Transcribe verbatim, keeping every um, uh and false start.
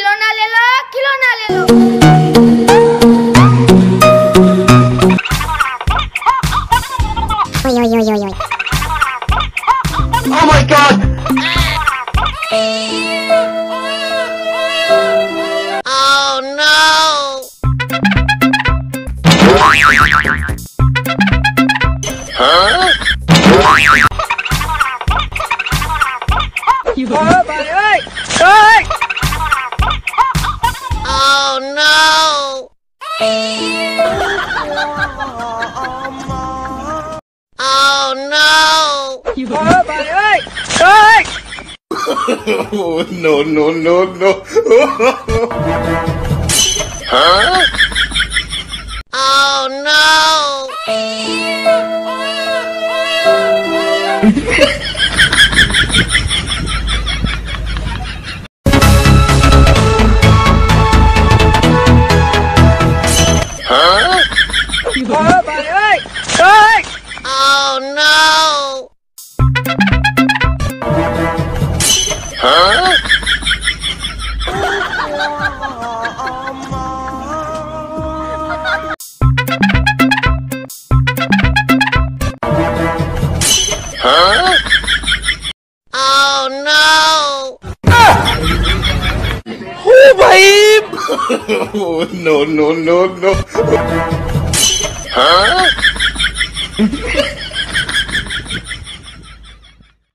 खिलौना ले लो, खिलौना ले लो। Oi, oi, oi, oi, oi. Oh my God! Oh no! Huh? Ôi bà ơi! Ơi! Oh no! Oh no! Ôi bà ơi! Ơi! Oh, no, no, no, no. Huh? Oh no! Huh? Ôi bà ơi! Ơi! Oh no! Huh? Huh? Oh no! Oh, babe! Oh, no, no, no, no. Huh?